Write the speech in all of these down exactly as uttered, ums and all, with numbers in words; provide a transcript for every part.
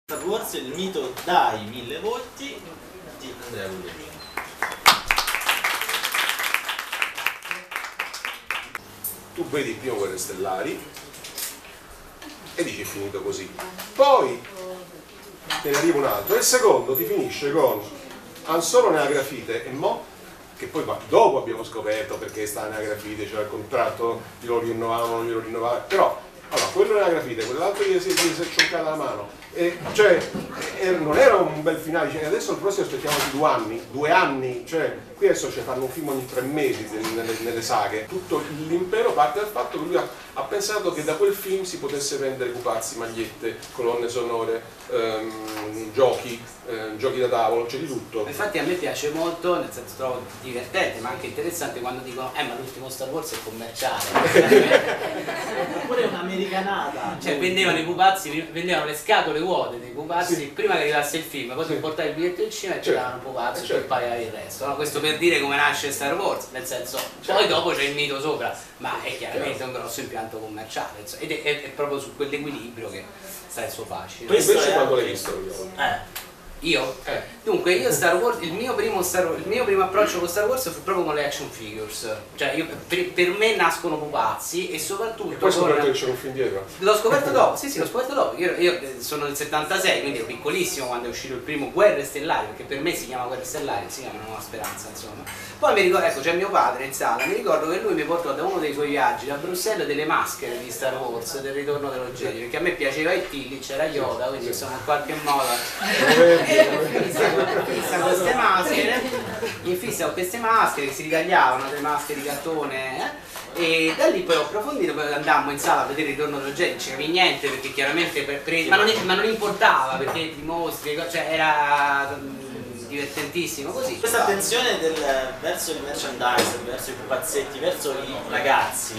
Star Wars, il mito dai mille volti di Andrea Guglielmini. Tu vedi il primo Guerre Stellari e dici è finito così. Poi te ne arriva un altro e il secondo ti finisce con Han Solo nella grafite e mo, che poi dopo abbiamo scoperto perché sta nella grafite, c'era il contratto, glielo rinnovavano, non glielo rinnovavano, però allora, quello nella grafite, quell'altro gli si è cioncata la mano, e, cioè e non era un bel finale, cioè, adesso il prossimo aspettiamo di due anni, due anni, cioè qui adesso ci fanno un film ogni tre mesi nelle, nelle saghe. Tutto l'impero parte dal fatto che lui ha, ha pensato che da quel film si potesse vendere pupazzi, magliette, colonne sonore, ehm, giochi, ehm, giochi da tavolo, c'è di tutto. Infatti a me piace molto, nel senso trovo divertente ma anche interessante quando dicono eh ma l'ultimo Star Wars è commerciale. Oppure un'americanata. Cioè vendevano i pupazzi, vendevano le scatole vuote dei pupazzi sì. Prima che arrivasse il film, poi sì. Tu portavi il biglietto del cinema e ti davano pupazzi e poi pagavi il resto. No? Questo per dire come nasce Star Wars, nel senso, certo. Poi dopo c'è il mito sopra, ma è chiaramente un grosso impianto commerciale ed è, è, è proprio su quell'equilibrio che sta il suo fascino. Questo invece quando l'hai visto? Eh. Io? Eh. Dunque io Star Wars, il mio, primo Star, il mio primo approccio con Star Wars fu proprio con le action figures. Cioè io, per, per me nascono pupazzi e soprattutto... E poi scoperto che c'era un film dietro? L'ho scoperto dopo, sì sì l'ho scoperto dopo. Io, io sono del settantasei, quindi ero piccolissimo quando è uscito il primo Guerre Stellari, perché per me si chiama Guerre Stellari, si chiama Nuova Speranza insomma. Poi mi ricordo, ecco c'è mio padre in sala, mi ricordo che lui mi portò da uno dei suoi viaggi da Bruxelles delle maschere di Star Wars, del ritorno dello Jedi, perché a me piaceva il Tilly, c'era Yoda, quindi insomma in qualche modo... Fissa queste maschere, in fissa con queste maschere che si rigagliavano, delle maschere di cartone eh? E da lì poi ho approfondito, poi andammo in sala a vedere il ritorno dello Jedi, non c'era niente perché chiaramente per, per, ma, non, ma non importava perché i mostri, cioè era divertentissimo così. Questa attenzione del, verso il merchandise, verso i pupazzetti, verso i ragazzi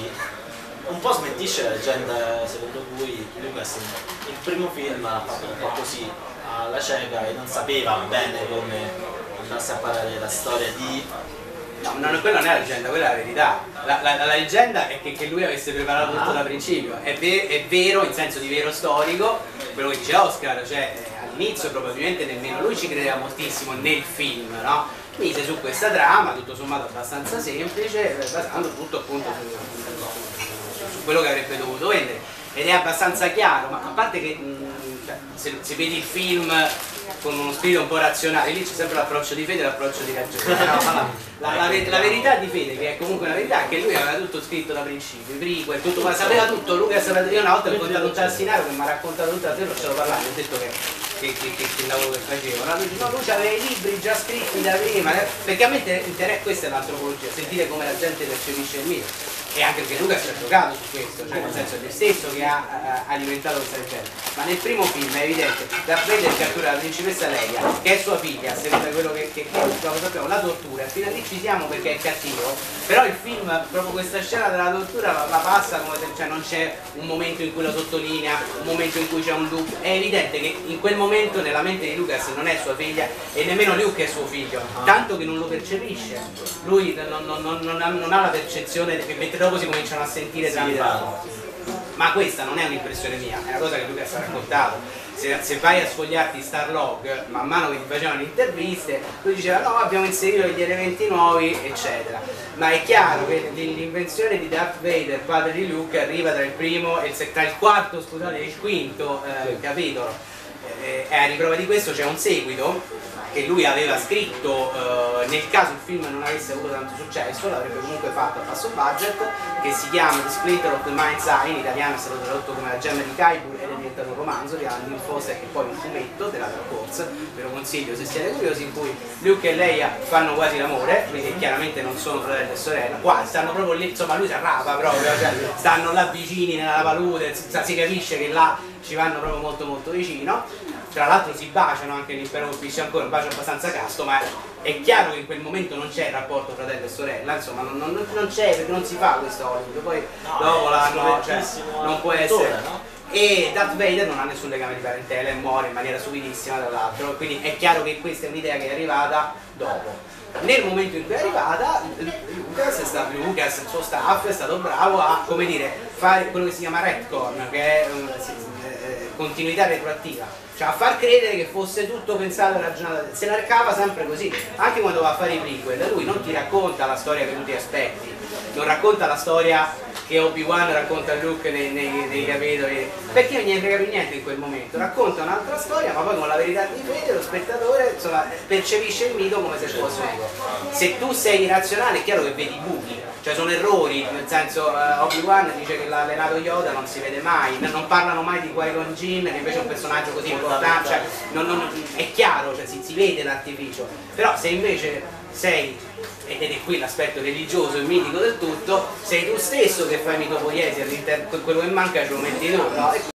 un po' smentisce la leggenda secondo cui Lucas il primo film ha fatto un po' così alla cieca e non sapeva bene come andasse a parlare la storia di... No, non, quella non è la leggenda, quella è la verità. La, la, la leggenda è che, che lui avesse preparato tutto da principio. È, ve è vero, in senso di vero storico, quello che dice Oscar, cioè all'inizio probabilmente nemmeno lui ci credeva moltissimo nel film, no? Mise su questa trama, tutto sommato abbastanza semplice, basando tutto appunto su, su quello che avrebbe dovuto vendere. Ed è abbastanza chiaro, ma a parte che mh, cioè, se, se vedi il film con uno spirito un po' razionale, lì c'è sempre l'approccio di fede e l'approccio di ragione. No? La, la, la, la verità di fede, che è comunque una verità, è che lui aveva tutto scritto da principio, i prequel, tutto, ma sapeva tutto. Lucas, io una volta ho incontrato un Cialsinaro che mi ha raccontato tutto, a te non ce l'ho parlato, ho detto che, che, che, che, che lavoro che facevo. No, lui, no, lui aveva i libri già scritti da prima, perché a me interessa, questa è l'antropologia, sentire come la gente percepisce il mito. E anche perché Lucas ci ha giocato su questo, cioè nel senso è lui stesso che ha, ha alimentato questa leggenda. Ma nel primo film è evidente, Darth Vader cattura la principessa Leia, che è sua figlia, a seconda di quello che, che, che sappiamo, la tortura, e fino a lì ci siamo perché è cattivo, però il film, proprio questa scena della tortura la, la passa come se cioè, non c'è un momento in cui la sottolinea, un momento in cui c'è un dubbio. È evidente che in quel momento nella mente di Lucas non è sua figlia e nemmeno Luke è suo figlio, tanto che non lo percepisce. Lui non, non, non, non, ha, non ha la percezione che mentre dopo si cominciano a sentire tramite la voce. Ma questa non è un'impressione mia, è una cosa che Lucas ha raccontato. Se, se vai a sfogliarti Starlog, man mano che ti facevano le interviste, lui diceva no, abbiamo inserito degli elementi nuovi, eccetera. Ma è chiaro che l'invenzione di Darth Vader, padre di Luke, arriva tra il primo e il, tra il quarto, scusate, e il quinto eh, capitolo. E eh, a riprova di questo c'è un seguito che lui aveva scritto eh, nel caso il film non avesse avuto tanto successo, l'avrebbe comunque fatto a basso budget, che si chiama The Splinter of the Mind's Eye, in italiano è stato tradotto come La gemma di Kaibur ed è diventato un romanzo di Alan Dean Foster, che è poi un fumetto della Dark Horse, ve lo consiglio se siete curiosi, in cui Luke e Leia fanno quasi l'amore, quindi chiaramente non sono fratello e sorella, qua stanno proprio lì, insomma lui si arrapa proprio, cioè, stanno là vicini nella palude, si, si capisce che là ci vanno proprio molto molto vicino. Tra l'altro si baciano anche l'impero colpisce ancora, un bacio abbastanza casto, ma è chiaro che in quel momento non c'è il rapporto fratello e sorella, insomma non, non, non c'è perché non si fa questo Hollywood, poi no, dopo l'hanno, cioè, non può essere. No? E Darth Vader non ha nessun legame di parentela e muore in maniera subitissima tra l'altro, quindi è chiaro che questa è un'idea che è arrivata dopo. Nel momento in cui è arrivata, Lucas, è stato, Lucas il suo staff è stato bravo a, come dire, fare quello che si chiama retcon, che è, continuità retroattiva, cioè a far credere che fosse tutto pensato e ragionato, se la cava sempre così, anche quando va a fare i prequel, lui non ti racconta la storia che tu ti aspetti, non racconta la storia che Obi-Wan racconta a Luke nei, nei, nei capitoli, perché non gli frega più niente in quel momento, racconta un'altra storia, ma poi con la verità di fede lo spettatore insomma, percepisce il mito come se fosse uno. Se tu sei irrazionale è chiaro che vedi buchi, cioè sono errori, nel senso uh, Obi-Wan dice che l'allenato Yoda non si vede mai, non parlano mai di Qui-Gon Jinn, che invece è un personaggio così importante, cioè, non, non, è chiaro, cioè, si, si vede l'artificio, però se invece sei, ed è qui l'aspetto religioso e mitico del tutto, sei tu stesso che fai mitopoiesi all'interno, quello che manca ce lo metti tu, no?